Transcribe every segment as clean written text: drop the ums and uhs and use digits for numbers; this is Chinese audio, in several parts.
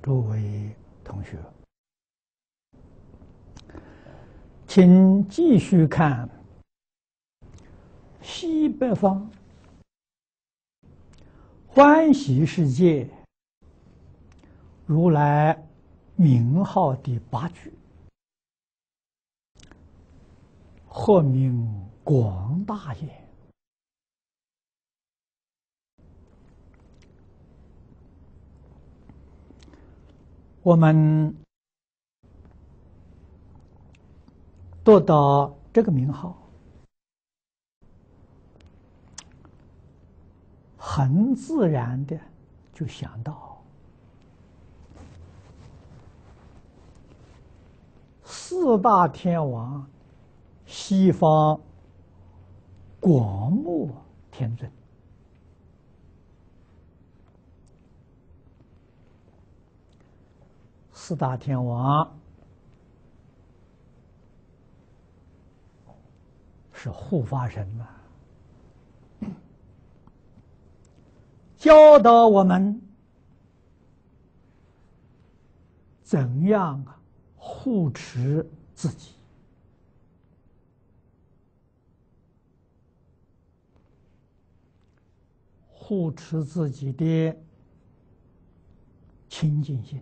诸位同学，请继续看西北方欢喜世界如来名号第8句，或名广大也。我们读到这个名号，很自然的就想到四大天王西方广目天尊。四大天王是护法神嘛，教导我们怎样护持自己，护持自己的清净心，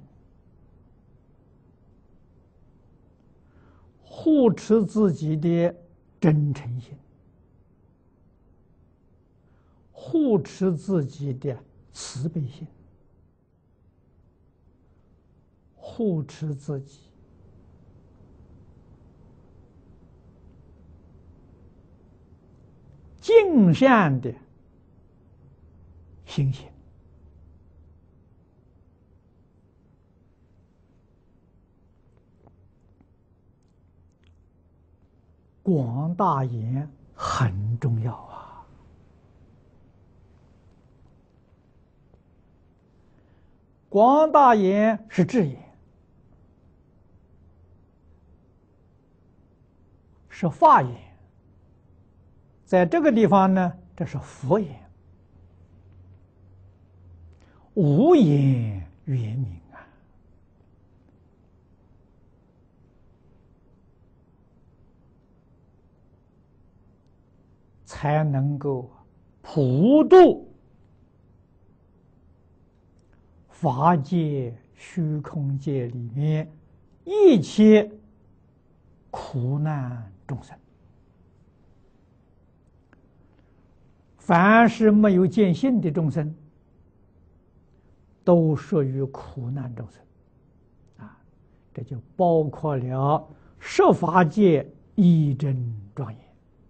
护持自己的真诚心，护持自己的慈悲心，护持自己尽善的心性。广大言很重要啊！广大言是智言，是法言。在这个地方呢，这是佛言，无言圆明啊！才能够普度法界、虚空界里面一切苦难众生。凡是没有见性的众生，都属于苦难众生啊！这就包括了十法界一真庄严。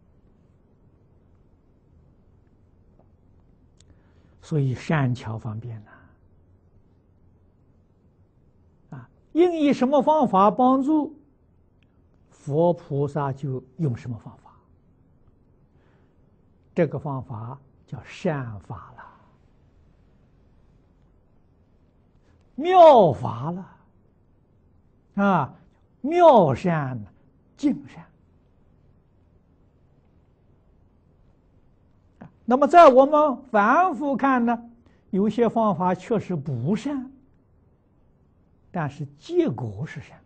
所以善巧方便应以什么方法帮助，佛菩萨就用什么方法。这个方法叫善法了，妙法了妙善净善。那么在我们凡夫看呢，有些方法确实不善，但是结果是善。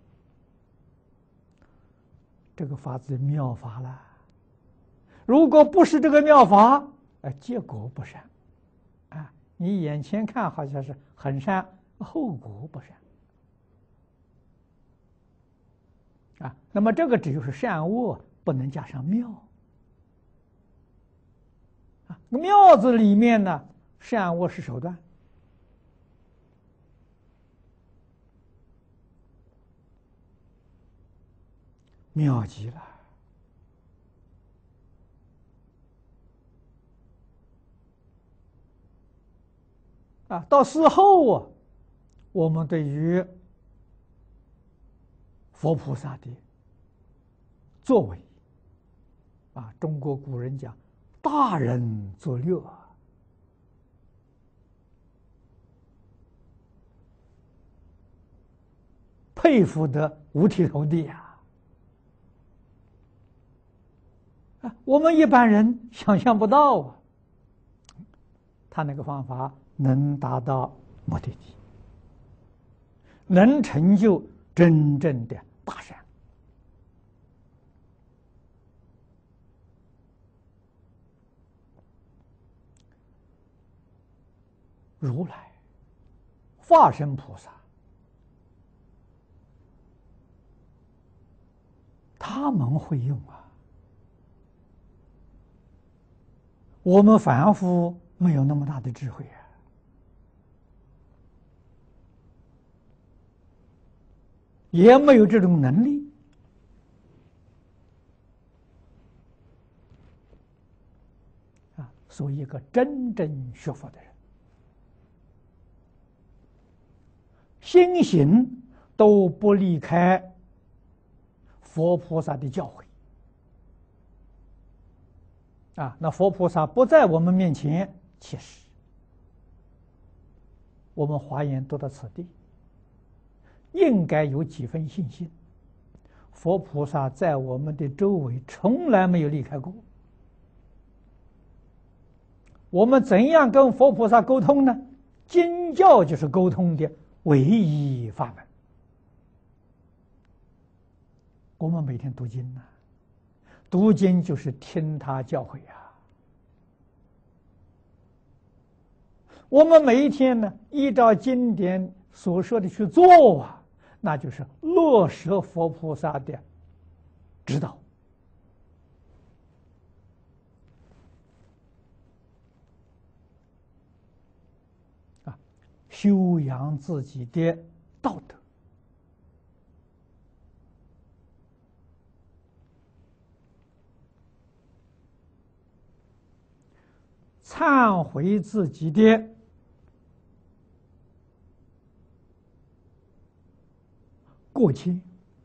这个法子妙法了。如果不是这个妙法，结果不善你眼前看好像是很善，后果不善那么这个只就是善恶，不能加上妙妙字里面呢，善恶是手段，妙极了到事后我们对于佛菩萨的作为中国古人讲大人作乐佩服得五体投地我们一般人想象不到他那个方法能达到目的地。 能成就真正的大善。如来、化身菩萨，他们会用啊，我们凡夫没有那么大的智慧啊，也没有这种能力啊。所以，一个真正学佛的人，心行都不离开佛菩萨的教诲啊。那佛菩萨不在我们面前，其实我们华严读到此地，应该有几分信心。佛菩萨在我们的周围从来没有离开过。我们怎样跟佛菩萨沟通呢？经教就是沟通的唯一法门。我们每天读经呢，读经就是听他教诲啊。我们每一天呢，依照经典所说的去做啊，那就是落实佛菩萨的指导啊，修养自己的道德。忏悔自己的过错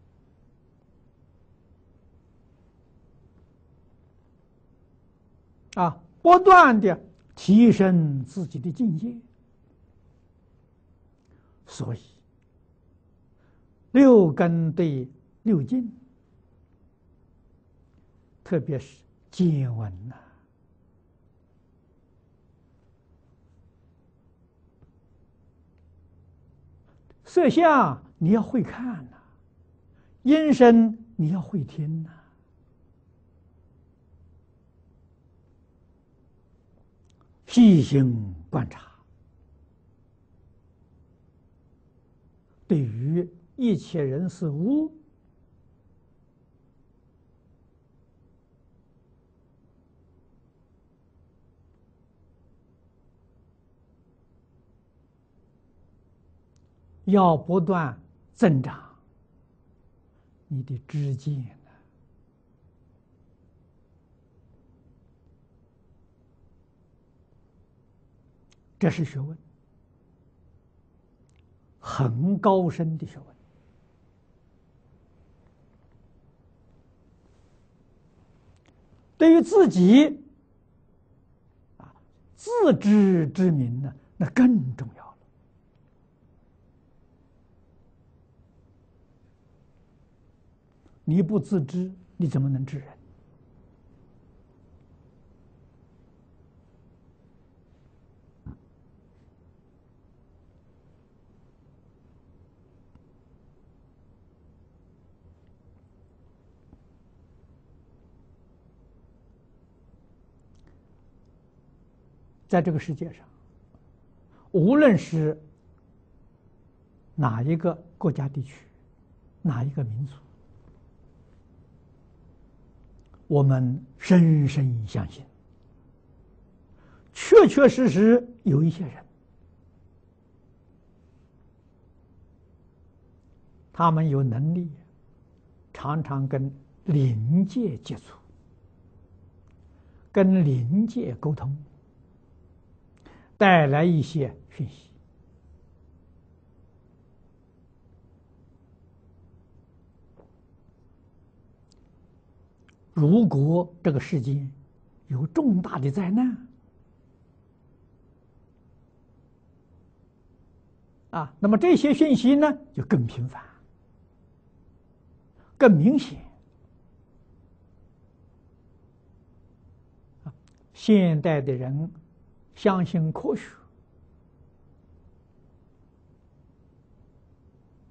啊，不断的提升自己的境界。所以，六根对六境，特别是见闻呐。色相你要会看呐，音声你要会听呐，细心观察，对于一切人事物，要不断增长你的知见呢，这是学问，很高深的学问。对于自己啊，自知之明呢，那更重要了。你不自知，你怎么能知人？在这个世界上，无论是哪一个国家地区，哪一个民族，我们深深相信，确确实实有一些人，他们有能力，常常跟灵界接触，跟灵界沟通，带来一些讯息。如果这个世界有重大的灾难啊，那么这些讯息呢就更频繁、更明显。现代的人相信科学，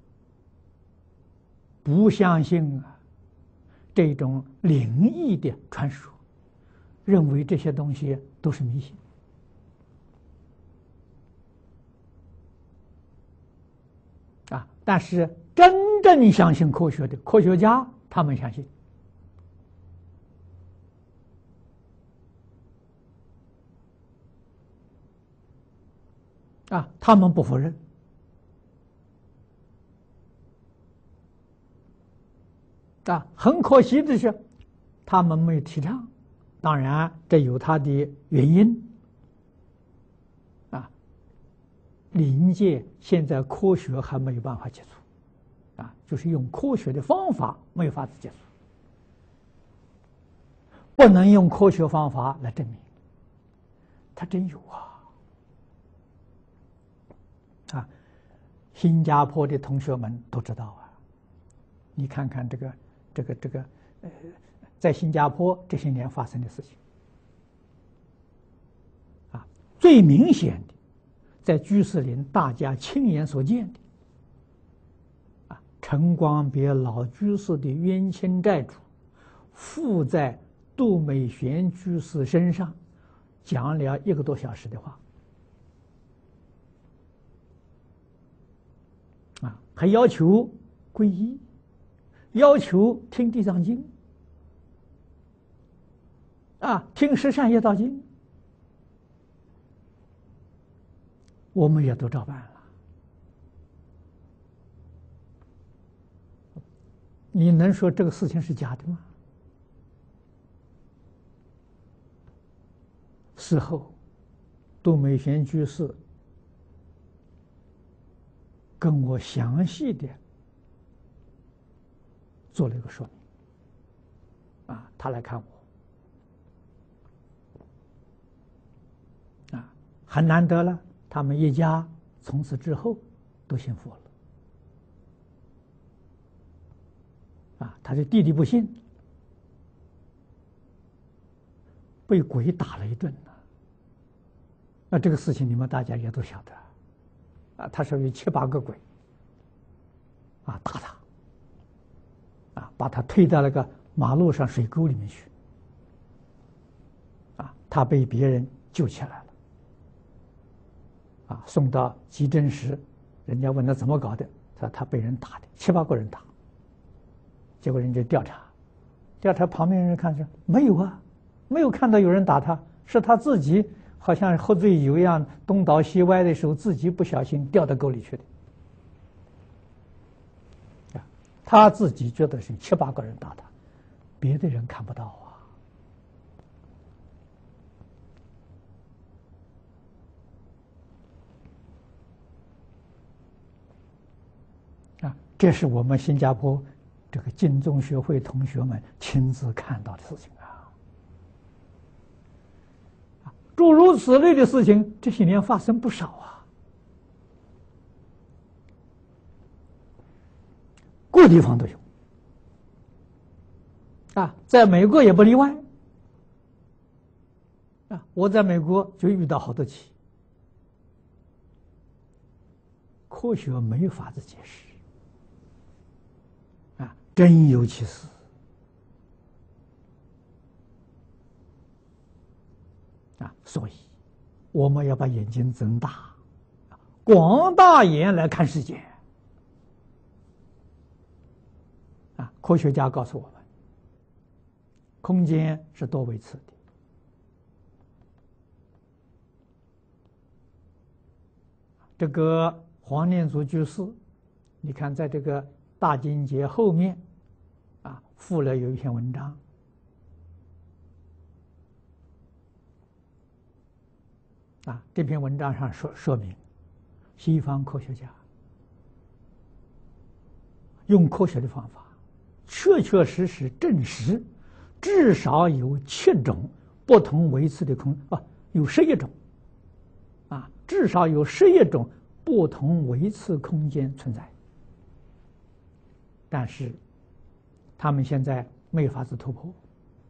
不相信这种灵异的传说，认为这些东西都是迷信。但是真正相信科学的科学家，他们相信。他们不否认。很可惜的是，他们没有提倡。当然，这有他的原因。灵界现在科学还没有办法解除，就是用科学的方法没有法子解除，不能用科学方法来证明。它真有新加坡的同学们都知道你看看这个在新加坡这些年发生的事情最明显的，在居士林大家亲眼所见的陈光别老居士的冤亲债主附在杜美玄居士身上，讲了1个多小时的话还要求皈依，要求听地藏经听十善业道经，我们也都照办了。你能说这个事情是假的吗？事后，杜美玄居士跟我详细的做了一个说明他来看我很难得了，他们一家从此之后都信佛了他的弟弟不信，被鬼打了一顿这个事情你们大家也都晓得他说有7、8个鬼打他把他推到那个马路上水沟里面去他被别人救起来了送到急诊室，人家问他怎么搞的，他说他被人打的，7、8个人打。结果人家调查旁边人看说没有没有看到有人打他，是他自己好像喝醉酒一样东倒西歪的时候，自己不小心掉到沟里去的他自己觉得是7、8个人打他，别的人看不到这是我们新加坡这个净宗学会同学们亲自看到的事情诸如此类的事情这些年发生不少各地方都有在美国也不例外我在美国就遇到好多起，科学没法子解释真有其事所以我们要把眼睛睁大，广大眼来看世界科学家告诉我们，空间是多维次的这个黄念祖居士，你看在这个大经节后面附了有一篇文章这篇文章上说明西方科学家用科学的方法确确实实证实至少有7种不同维次的有11种至少有11种不同维次空间存在，但是他们现在没有法子突破。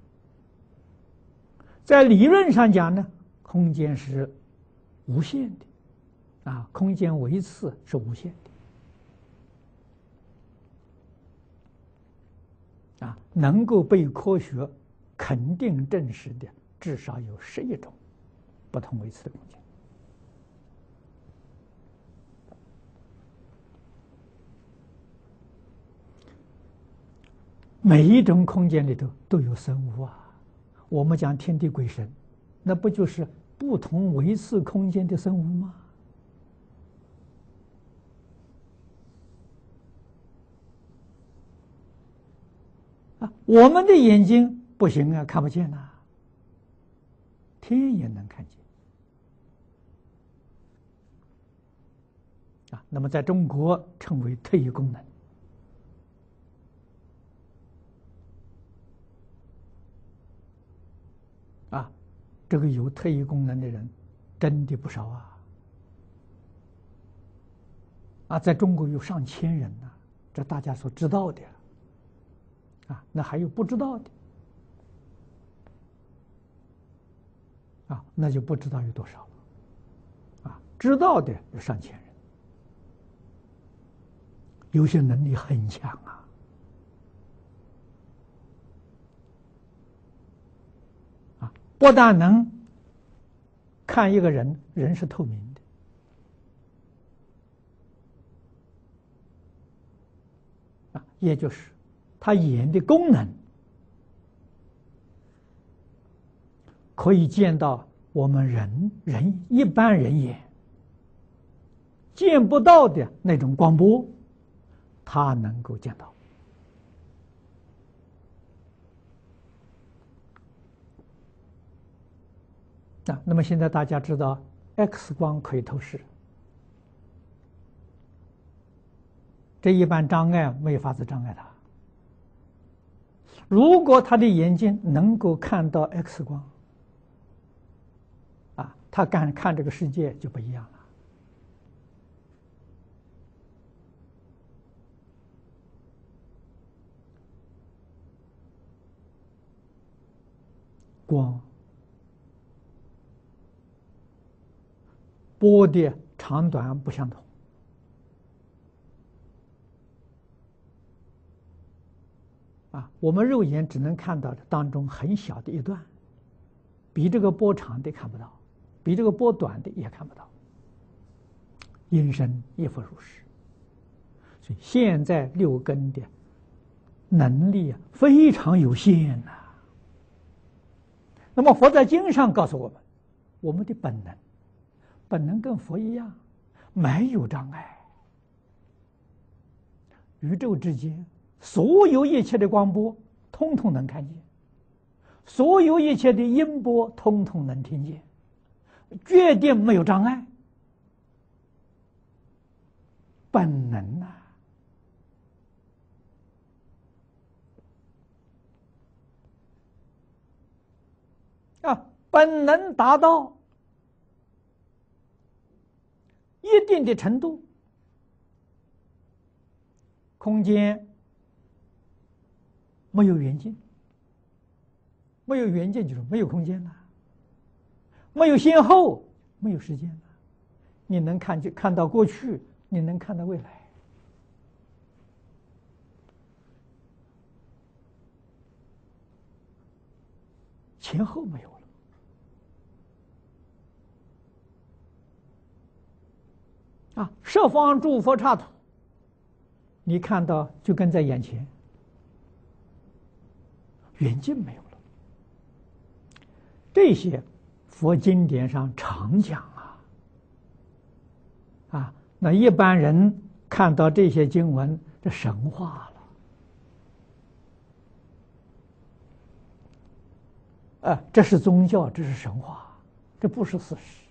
在理论上讲呢，空间是无限的空间维次是无限能够被科学肯定证实的，至少有11种不同维次的空间。每一种空间里头都有生物啊。我们讲天地鬼神，那不就是不同维次空间的生物吗？我们的眼睛不行啊，看不见呐，天也能看见那么在中国称为特异功能这个有特异功能的人真的不少在中国有上千人呢，这大家所知道的那还有不知道的那就不知道有多少了知道的有上千人，有些能力很强不但能看一个人，人是透明的也就是他眼的功能可以见到我们一般人眼见不到的那种光波，他能够见到那么现在大家知道 X 光可以透视，这一般障碍没有法子障碍他。如果他的眼睛能够看到 X 光他看这个世界就不一样了。光波的长短不相同我们肉眼只能看到当中很小的一段，比这个波长的看不到，比这个波短的也看不到，因身亦复如是。所以现在六根的能力非常有限那么佛在经上告诉我们，我们的本能跟佛一样，没有障碍。宇宙之间所有一切的光波通通能看见，所有一切的音波通通能听见，决定没有障碍。本能本能达到一定的程度，空间没有远近，没有远近就是没有空间了，没有先后，没有时间了。你能看到过去，你能看到未来。前后没有了十方诸佛刹土，你看到就跟在眼前，远近没有了。这些佛经典上常讲那一般人看到这些经文，这神话了这是宗教，这是神话，这不是事实。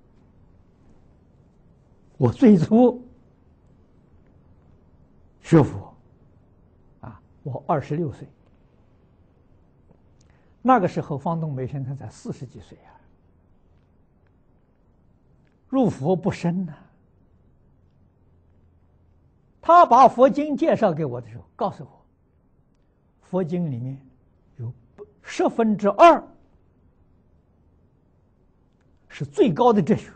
我最初学佛我26岁，那个时候方东梅先生才40几岁入佛不深他把佛经介绍给我的时候，告诉我，佛经里面有2/10是最高的哲学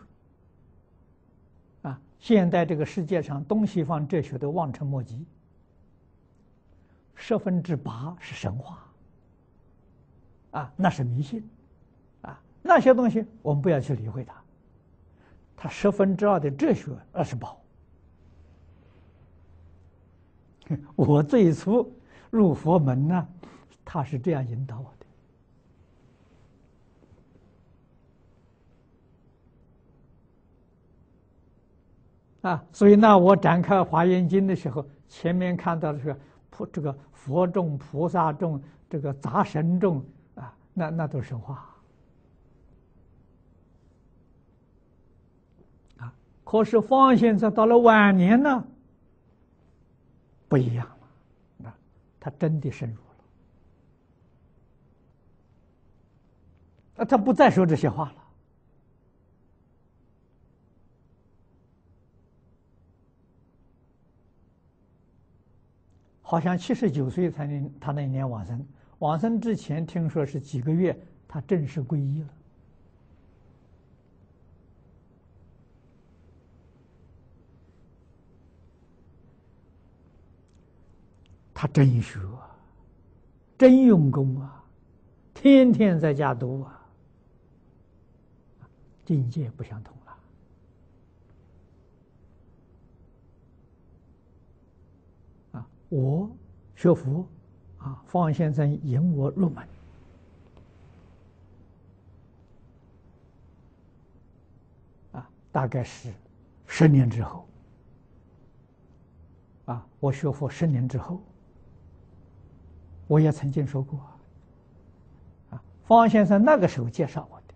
现在这个世界上东西方哲学都望尘莫及， 8%是神话，那是迷信，那些东西我们不要去理会它。它2%的哲学那是宝。我最初入佛门呢，他是这样引导我的。所以呢，我展开《华严经》的时候，前面看到的是这个佛众、菩萨众、这个杂神众那都是神话。可是方先生到了晚年呢，不一样了，他真的深入了，他不再说这些话了。好像79岁他那年往生，往生之前听说是几个月，他正式皈依了。他真学真用功天天在家读境界不相同了。我学佛方先生引我入门，大概是10年之后，我学佛10年之后。我也曾经说过方先生那个时候介绍我的，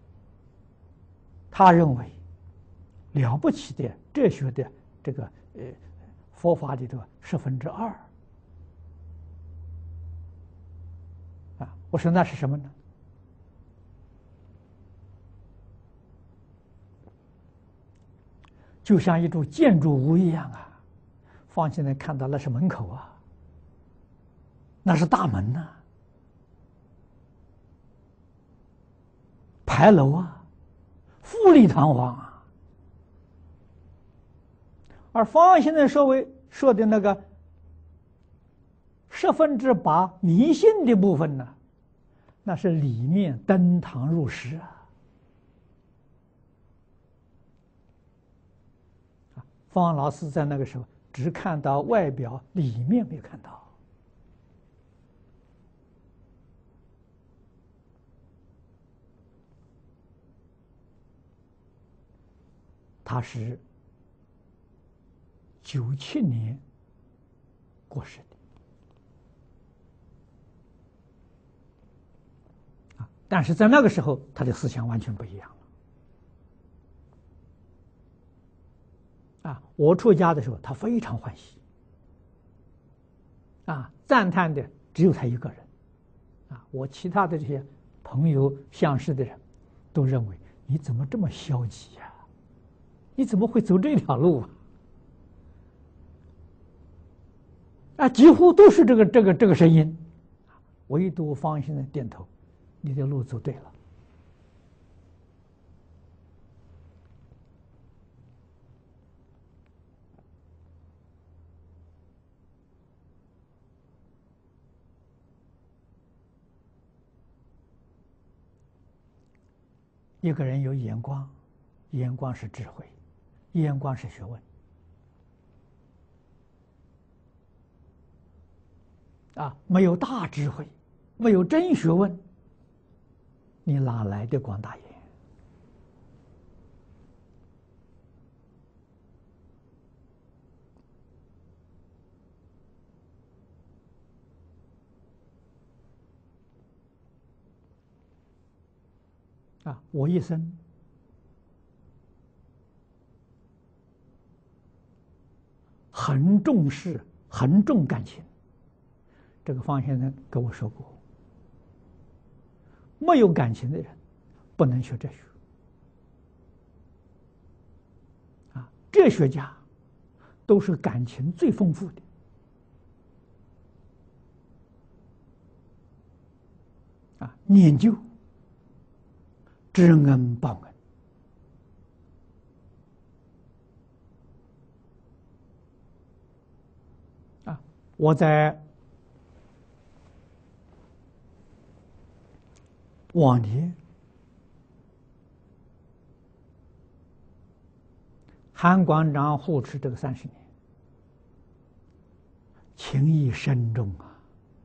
他认为了不起的哲学的这个佛法里头2%。我说那是什么呢？就像一座建筑物一样方先生看到那是门口那是大门牌楼富丽堂皇而方先生说的那个8%迷信的部分呢，那是里面登堂入室方老师在那个时候只看到外表，里面没有看到。他是97年过世的但是在那个时候他的思想完全不一样了我出家的时候他非常欢喜赞叹的只有他一个人我其他的这些朋友相识的人都认为你怎么这么消极你怎么会走这条路几乎都是这个声音，唯独方先生点头，你的路走对了。一个人有眼光，眼光是智慧，眼光是学问没有大智慧，没有真学问，你哪来的广大眼我一生很重视，很重感情。这个方先生跟我说过，没有感情的人不能学哲学哲学家都是感情最丰富的念旧、知恩报恩我在往年韩馆长护持这个30年，情谊深重啊！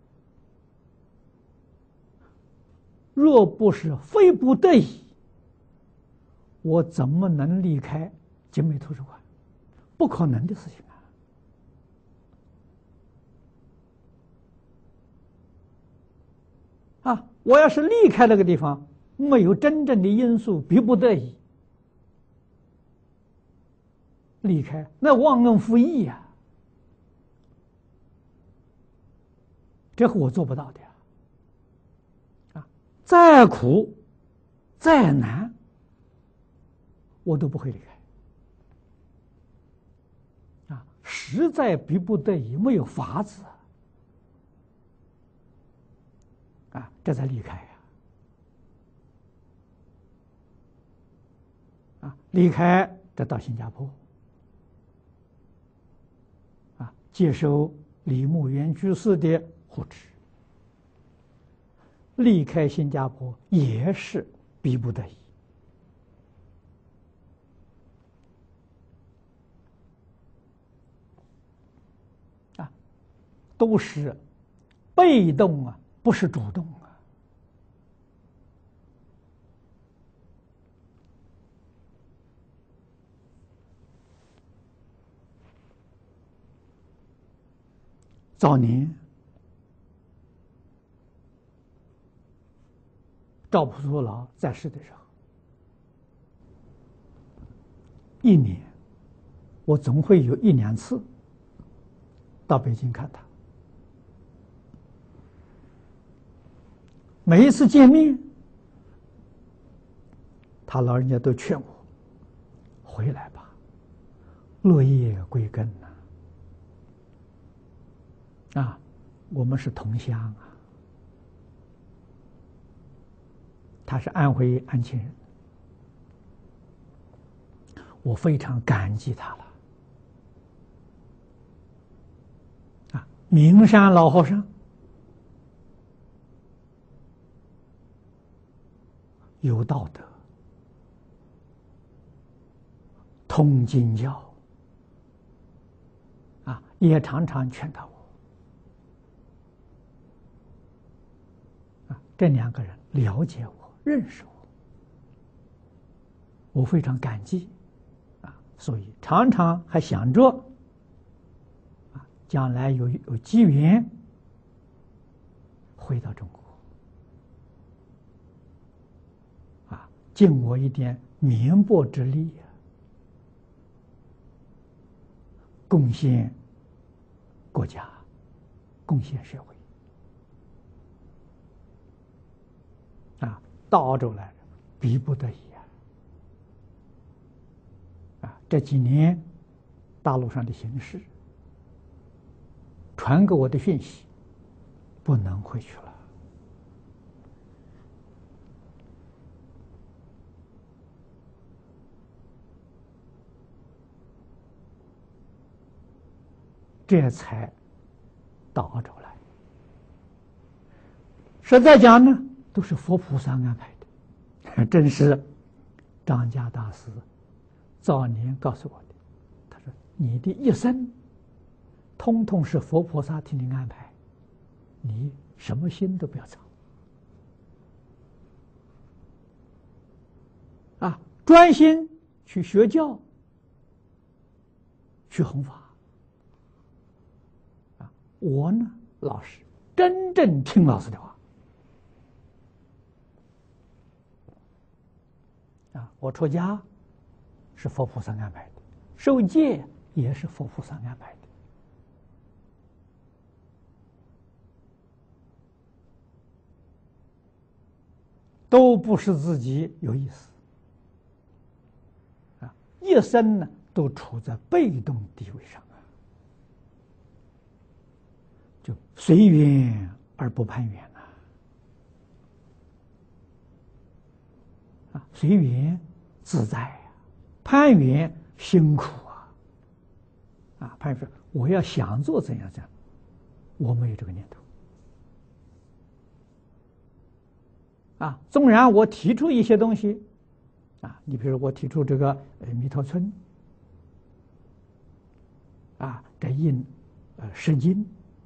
若不是非不得已，我怎么能离开景美图书馆？不可能的事情啊！啊，我要是离开那个地方，没有真正的因素，逼不得已离开，那忘恩负义呀！这个我做不到的呀！啊，再苦再难，我都不会离开。啊，实在逼不得已，没有法子啊，这才离开呀！啊，离开这到新加坡，啊，接受李牧原居士的护持。离开新加坡也是逼不得已。啊，都是被动啊，不是主动啊。早年赵朴初老在世的时候，一年我总会有1、2次到北京看他。每一次见面，他老人家都劝我回来吧，落叶归根呐。啊，我们是同乡啊。他是安徽安庆人，我非常感激他了。啊，名山老和尚有道德，通经教，啊，也常常劝导我。啊，这2个人了解我。认识我非常感激，啊，所以常常还想着，啊，将来有机缘回到中国，啊，尽我一点绵薄之力，贡献国家，贡献社会。啊，到澳洲来，逼不得已啊！这几年大陆上的形势，传给我的讯息，不能回去了。这才到澳洲来。实在讲呢，都是佛菩萨安排的。正是张家大师早年告诉我的，他说：“你的一生，通通是佛菩萨替你安排，你什么心都不要操。啊，专心去学教，去弘法。啊，我呢，老实，真正听老师的话。啊，我出家是佛菩萨安排的，受戒也是佛菩萨安排的，都不是自己有意思。啊，一生呢都处在被动地位上啊，就随缘而不攀缘。随缘自在呀，攀缘辛苦啊！啊，攀缘我要想做怎样，我没有这个念头。 啊，纵然我提出一些东西，啊，你比如我提出这个弥陀村，啊，这印释经，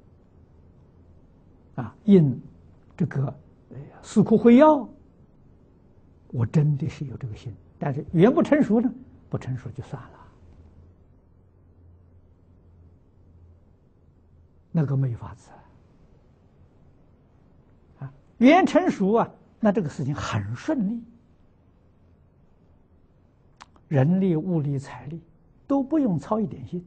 啊，印这个四库会要，我真的是有这个心，但是缘不成熟呢，不成熟就算了，那个没法子啊，缘成熟啊，那这个事情很顺利，人力、物力、财力都不用操一点心，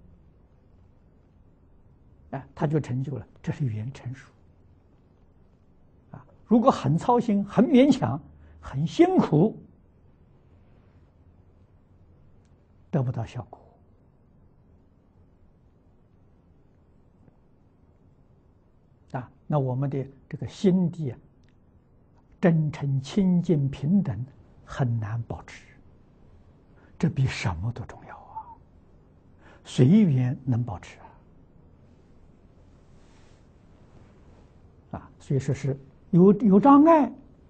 哎，他就成就了，这是缘成熟。啊，如果很操心、很勉强、很辛苦，得不到效果。啊，那我们的这个心地啊，真诚、清净、平等，很难保持。这比什么都重要啊！随缘能保持啊，所以说是有障碍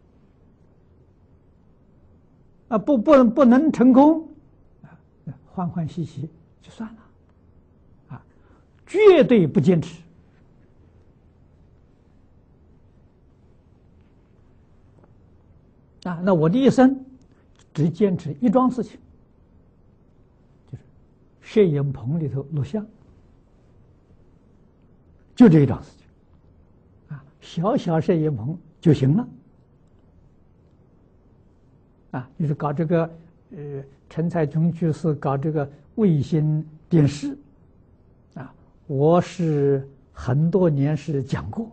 啊，不能成功啊，欢欢喜喜就算了啊，绝对不坚持啊。那我的一生只坚持一桩事情。摄影棚里头录像，就这一桩事情，啊，小小摄影棚就行了，啊，就是搞这个，陈才琼居士搞这个卫星电视，啊，我是很多年是讲过，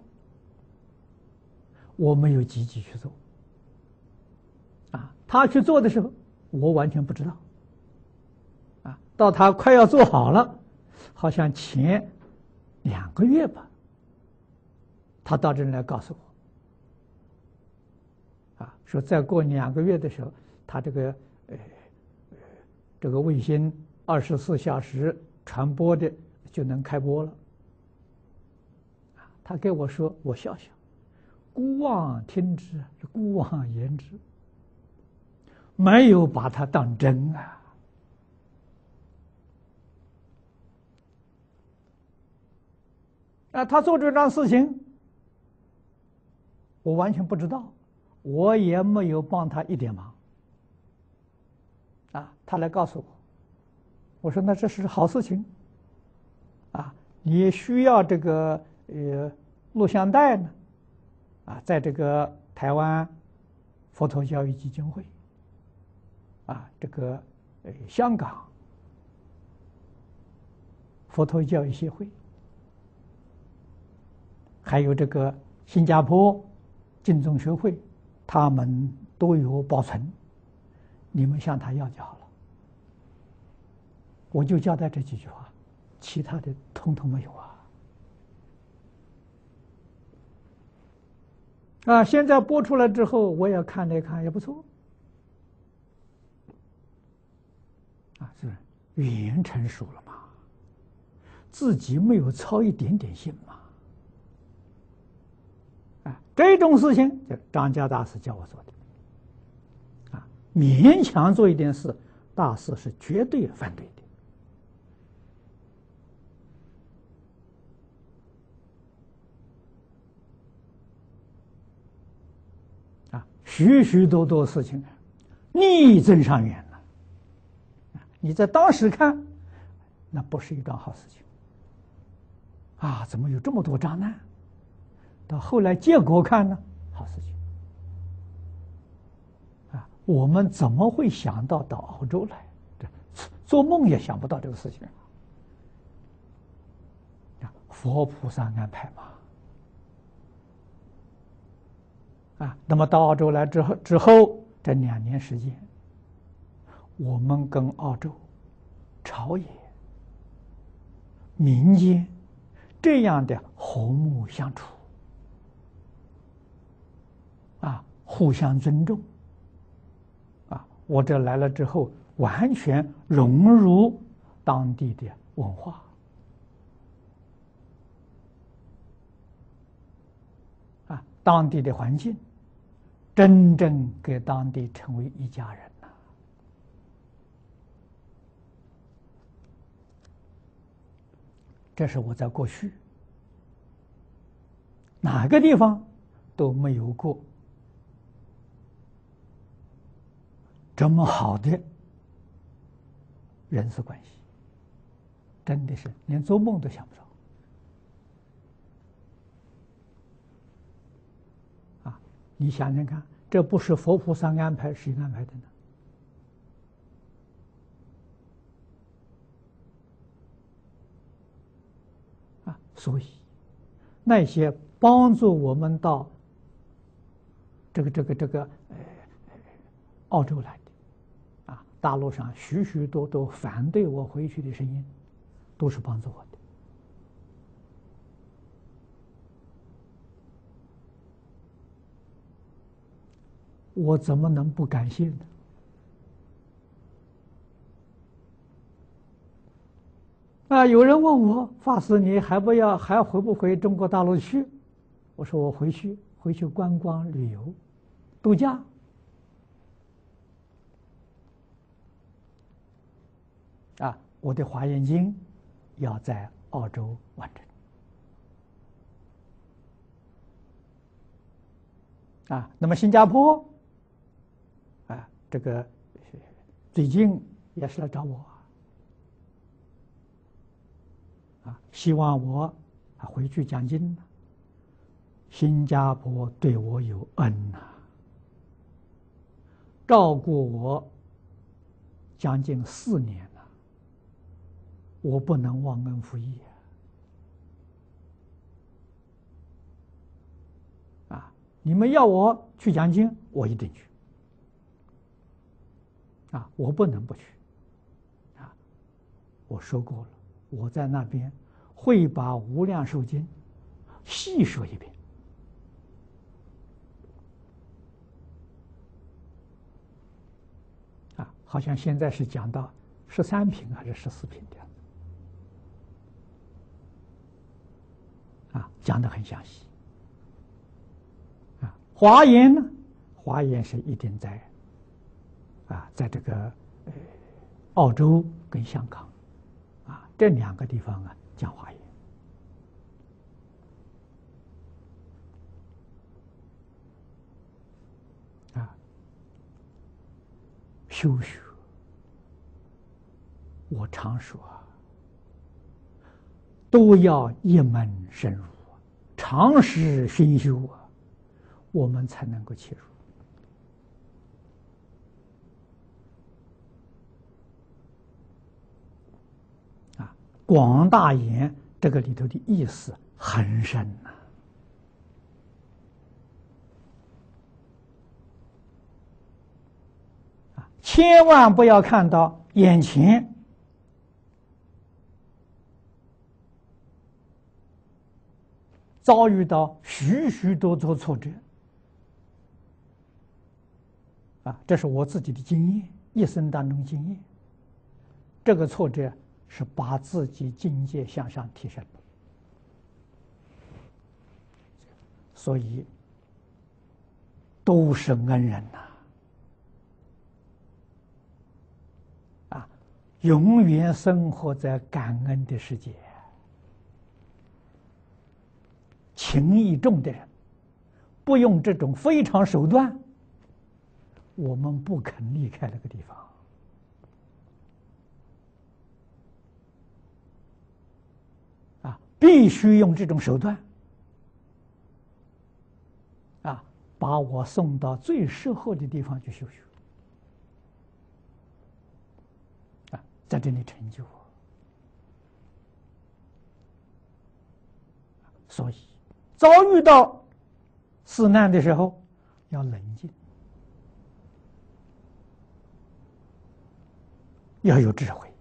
我没有积极去做，啊，他去做的时候，我完全不知道。到他快要做好了，好像前2个月吧，他到这里来告诉我，啊，说再过2个月的时候，他这个卫星24小时传播的就能开播了。他给我说，我笑笑，姑妄听之，姑妄言之，没有把它当真啊。啊，他做这桩事情，我完全不知道，我也没有帮他一点忙。啊，他来告诉我，我说那这是好事情。啊，你需要这个录像带呢，啊，在这个台湾佛陀教育基金会，啊，这个香港佛陀教育协会。还有这个新加坡净宗学会，他们都有保存，你们向他要就好了。我就交代这几句话，其他的通通没有啊。啊，现在播出来之后，我也看了看，也不错。啊，是缘成熟了嘛，自己没有操一点点心嘛。这种事情，就张家大师教我做的，啊，勉强做一点事，大师是绝对反对的，啊，许许多多事情逆增上缘了，你在当时看，那不是一桩好事情，啊，怎么有这么多障碍？到后来结果看呢，好事情啊！我们怎么会想到澳洲来？做梦也想不到这个事情啊！佛菩萨安排嘛。啊，那么到澳洲来之后这2年时间，我们跟澳洲朝野、民间这样的和睦相处。啊，互相尊重，啊，我这来了之后，完全融入当地的文化，啊，当地的环境， 真正给当地成为一家人了。这是我在过去哪个地方都没有过这么好的人事关系，真的是连做梦都想不到啊！你想想看，这不是佛菩萨安排，谁安排的呢？啊，所以那些帮助我们到这个澳洲来的啊，大陆上许许多多反对我回去的声音，都是帮助我的。我怎么能不感谢呢？啊，有人问我，法师，你还回不回中国大陆去？我说我回去观光旅游，度假。啊，我的华严经要在澳洲完成。啊，那么新加坡，啊，这个最近也是来找我。啊，希望我回去讲经。新加坡对我有恩呐，照顾我将近4年了，我不能忘恩负义啊！你们要我去讲经，我一定去啊！我不能不去啊！我说过了，我在那边会把《无量寿经》细说一遍。啊，好像现在是讲到13品还是14品这样的。啊，讲得很详细。啊，华严呢？华严是一定在这个澳洲跟香港啊这2个地方啊讲华严。啊，修学，我常说都要一门深入，常识熏修啊，我们才能够切入。啊，广大言这个里头的意思很深呐。千万不要看到眼前遭遇到许许多多挫折啊，这是我自己的经验，一生当中经验。这个挫折是把自己境界向上提升的，所以都是恩人呐。永远生活在感恩的世界，情义重的人，不用这种非常手段，我们不肯离开那个地方。啊，必须用这种手段，啊，把我送到最适合的地方去修学。在这里成就，所以遭遇到死难的时候要冷静，要有智慧。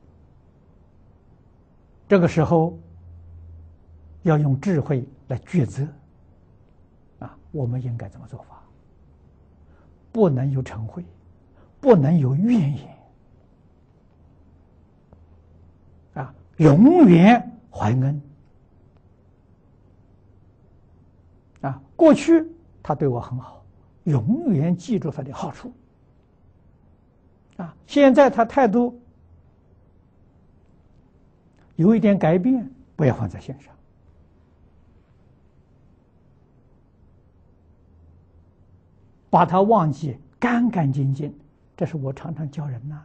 这个时候要用智慧来抉择，啊，我们应该怎么做法？不能有嗔恚，不能有怨言。啊，永远怀恩。啊，过去他对我很好， 永远记住它的好处。现在他态度有一点改变，不要放在心上，把它忘记干干净净。这是我常常教人呐，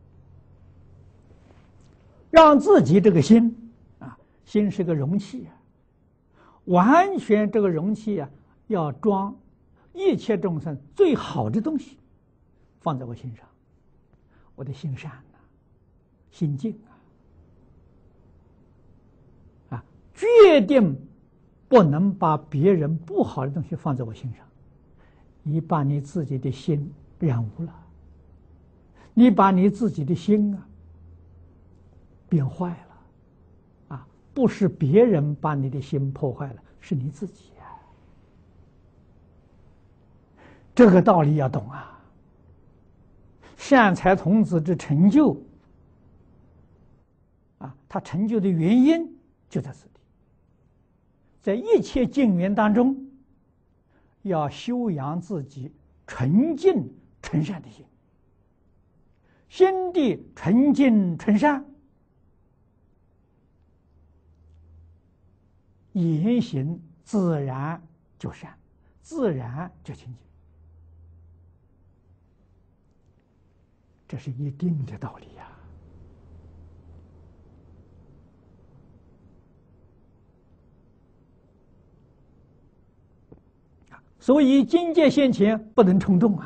让自己这个心心是个容器完全这个容器要装一切众生最好的东西，放在我心上，我的心善心静决定不能把别人不好的东西放在我心上。你把你自己的心染污了，你把你自己的心变坏了不是别人把你的心破坏了，是你自己这个道理要懂善财童子之成就他成就的原因就在此地，在一切境缘当中，要修养自己纯净纯善的心，心地纯净纯善，言行自然就善，自然就清净，这是一定的道理所以境界现前不能冲动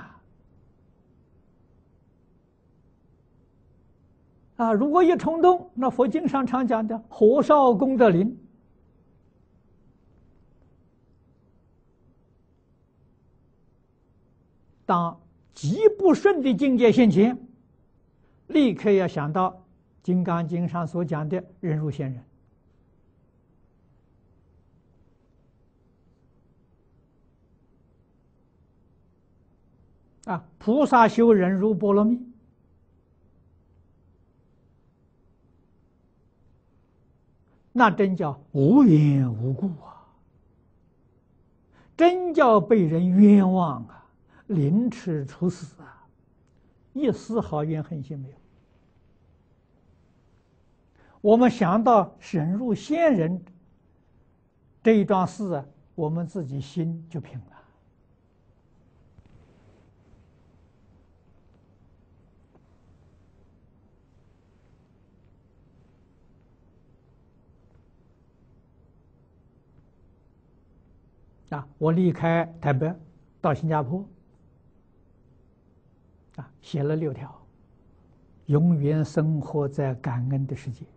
如果一冲动，那佛经上常讲的火烧功德林，当极不顺的境界现前，立刻要想到《金刚经》上所讲的忍辱仙人菩萨修忍辱波罗蜜，那真叫无缘无故真叫被人冤枉凌迟处死一丝毫怨恨心没有。我们想到忍辱仙人这一桩事我们自己心就平了。我离开台北到新加坡写了6条，永远生活在感恩的世界。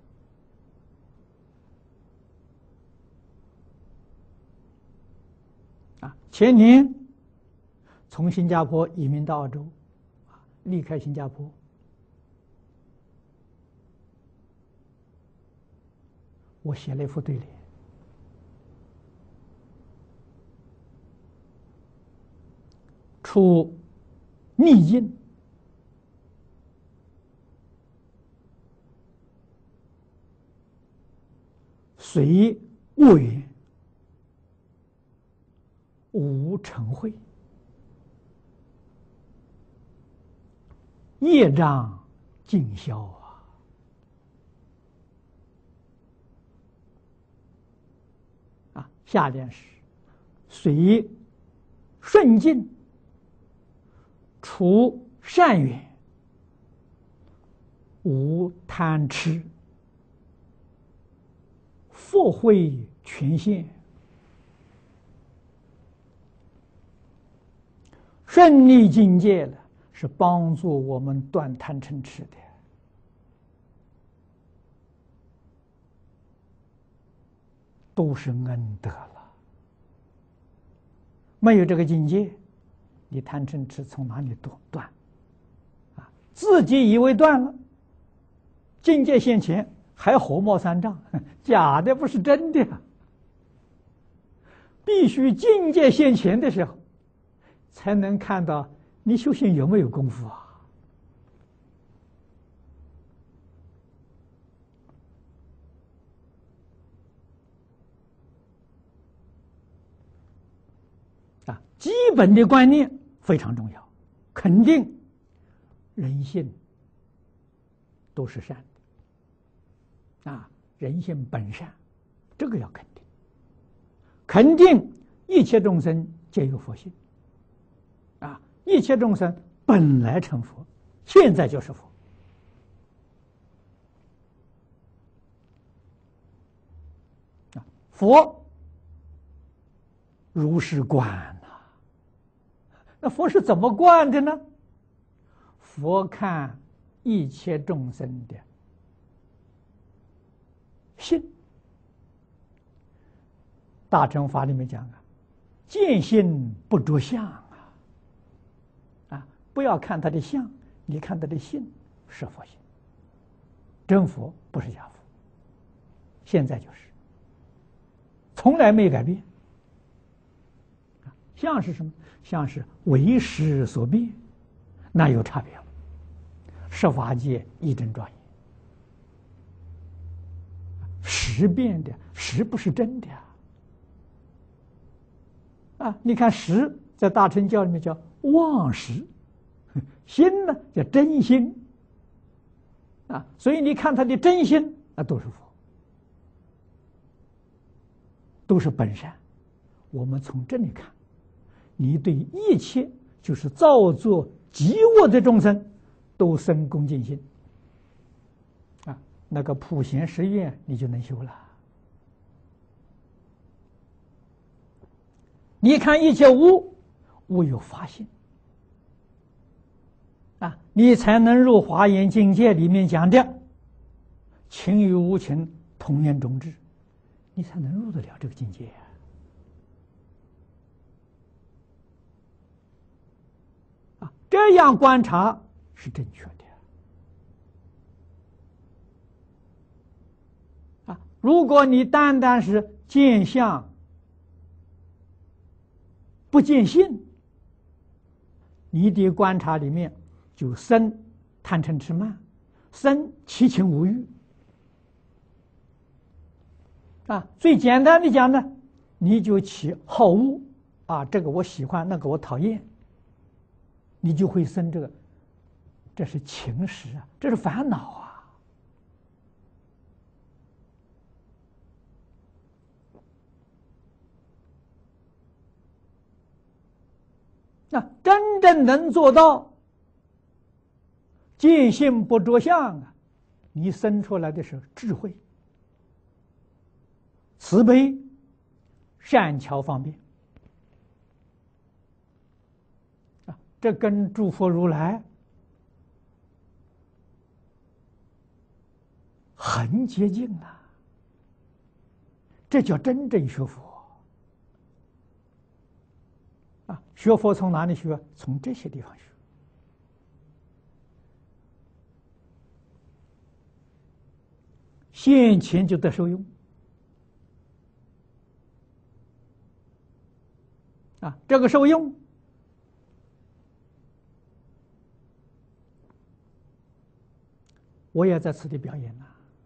前年从新加坡移民到澳洲，离开新加坡，我写了一副对联：出逆境，随恶缘，无嗔恚，业障尽消下联是随顺境，除善缘，无贪痴，佛慧全现。顺利境界了，是帮助我们断贪嗔痴的，都是恩德了。没有这个境界，你贪嗔痴从哪里断？自己以为断了，境界现前还火冒三丈，假的不是真的。必须境界现前的时候，才能看到你修行有没有功夫基本的观念非常重要，肯定人性都是善的，人性本善，这个要肯定。肯定一切众生皆有佛性，一切众生本来成佛，现在就是佛。佛如是观那佛是怎么观的呢？佛看一切众生的心，大乘法里面讲见心不着相不要看他的相，你看他的心是佛性，真佛不是假佛，现在就是，从来没改变。相是什么？相是为识所变，那有差别了。十法界一真庄严，识变的识不是真的你看识在大乘教里面叫妄识，心呢叫真心所以你看他的真心都是佛，都是本善。我们从这里看，你对一切就是造作极恶的众生都生恭敬心那个普贤十愿你就能修了。你看一切无有发心你才能入华严境界里面讲的情与无情同源种智，你才能入得了这个境界这样观察是正确的如果你单单是见相不见性，你的观察里面就生贪嗔痴慢，生七情五欲最简单的讲呢，你就起好恶这个我喜欢，那个我讨厌，你就会生这个，这是情识这是烦恼真正能做到见性不着相你生出来的是智慧、慈悲、善巧方便这跟诸佛如来很接近这叫真正学佛学佛从哪里学？从这些地方学。现前就得受用这个受用我也在此地表演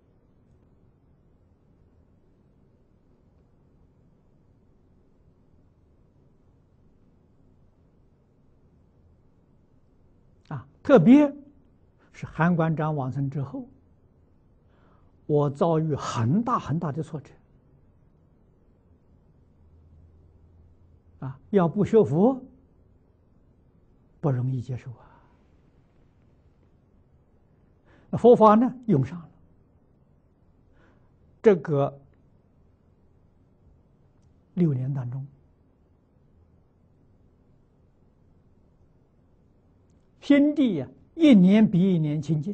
特别是韩馆长往生之后，我遭遇很大很大的挫折要不学佛不容易接受佛法呢用上了这个6年当中，心地一年比一年清净，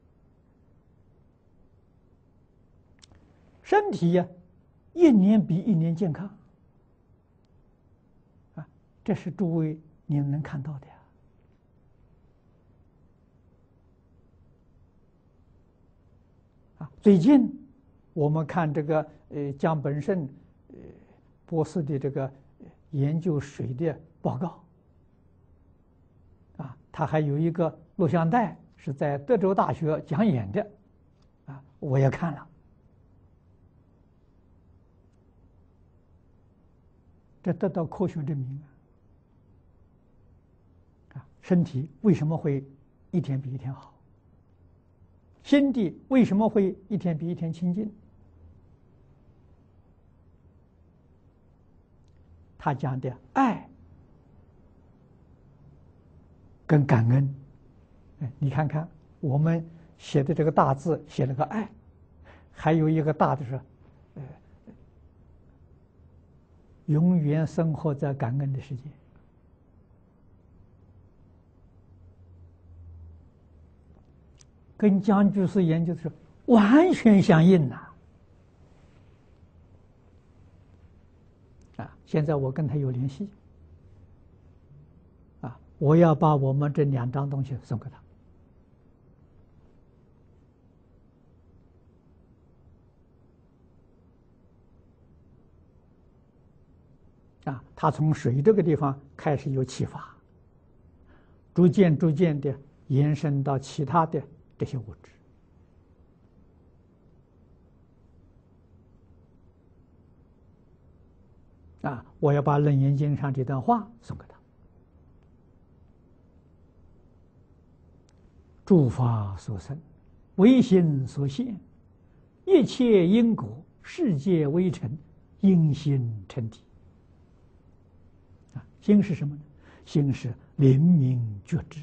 身体一年比一年健康这是诸位你们能看到的最近我们看这个江本胜博士的这个研究水的报告他还有一个录像带是在德州大学讲演的我也看了，这得到科学证明身体为什么会一天比一天好？心地为什么会一天比一天清净？他讲的爱跟感恩，你看看我们写的这个大字写了个爱，还有一个大的是，永远生活在感恩的世界。跟江居士研究的是完全相应呐！现在我跟他有联系，我要把我们这2张东西送给他。他从水这个地方开始有启发，逐渐的延伸到其他的这些物质。我要把《楞严经》上这段话送给他。诸法所生，唯心所现，一切因果，世界微尘，因心成体。心是什么呢？心是灵明觉知。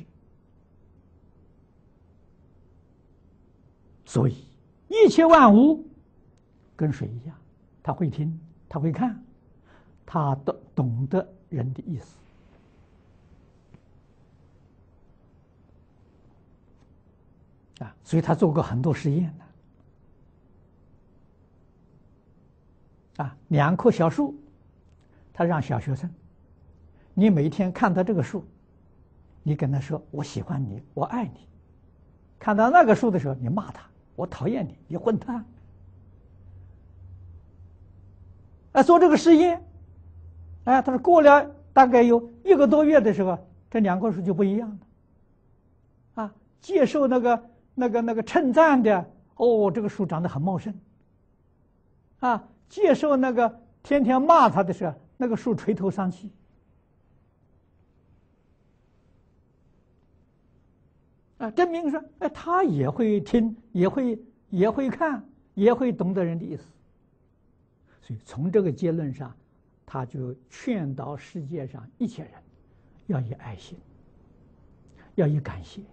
所以一切万物跟水一样，他会听，他会看，他懂得人的意思。所以他做过很多实验的。2棵小树，他让小学生，你每天看到这个树，你跟他说我喜欢你，我爱你；看到那个树的时候，你骂他，我讨厌你，你混蛋。做这个实验，他说过了大概有1个多月的时候，这2棵树就不一样了。接受那个称赞的，这个树长得很茂盛。接受那个天天骂他的时候，那个树垂头丧气。证明说，他也会听，也会看，也会懂得人的意思。所以从这个结论上，他就劝导世界上一切人要以爱心，要以感谢。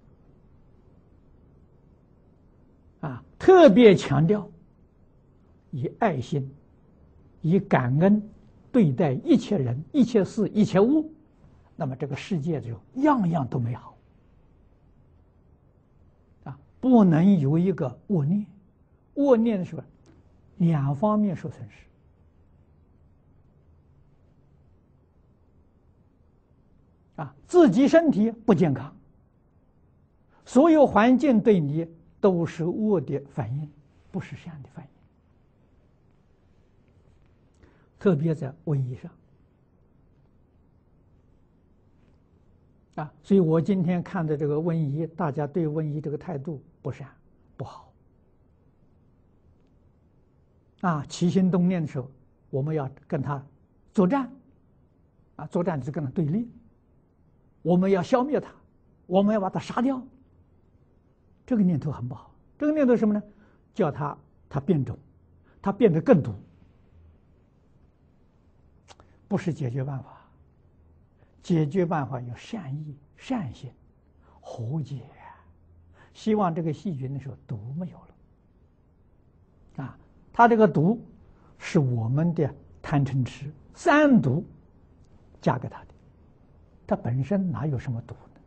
特别强调以爱心、以感恩对待一切人、一切事、一切物，那么这个世界就样样都美好。不能有一个恶念，恶念是2方面受损失。自己身体不健康，所有环境对你都是恶的反应，不是善的反应。特别在瘟疫上。所以我今天看的这个瘟疫，大家对瘟疫这个态度不善不好。起心动念的时候，我们要跟他作战。作战就是跟他对立，我们要消灭他，我们要把他杀掉。这个念头很不好。这个念头是什么呢？叫他变种，他变得更毒，不是解决办法。解决办法有善意、善心、和解，希望这个细菌的时候毒没有了。它这个毒是我们的贪嗔痴3毒加给他的，它本身哪有什么毒呢？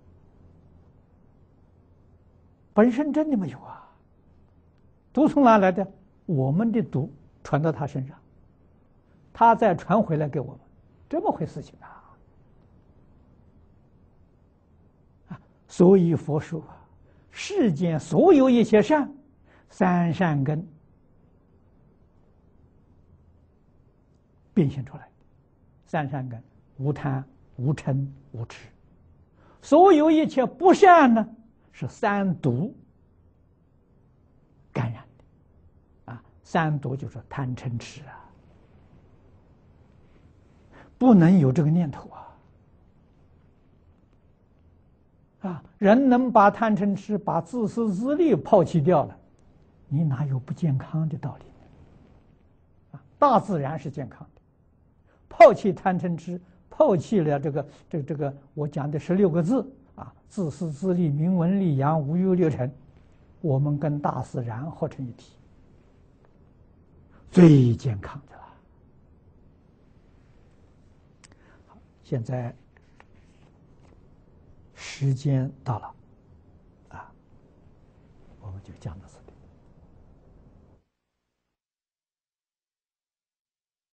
本身真的没有啊。毒从哪来的？我们的毒传到他身上，他再传回来给我们，这么回事情啊。所以佛说世间所有一切善，3善根变现出来。3善根：无贪、无嗔、无痴。所有一切不善呢，是3毒感染的。3毒就是贪嗔痴不能有这个念头啊。 人能把贪嗔痴、把自私自利抛弃掉了，你哪有不健康的道理呢？大自然是健康的，抛弃贪嗔痴，抛弃了这个我讲的16个字自私自利、名闻利养、五欲六尘，我们跟大自然合成一体，最健康的了。好，现在时间到了，我们就讲到这里。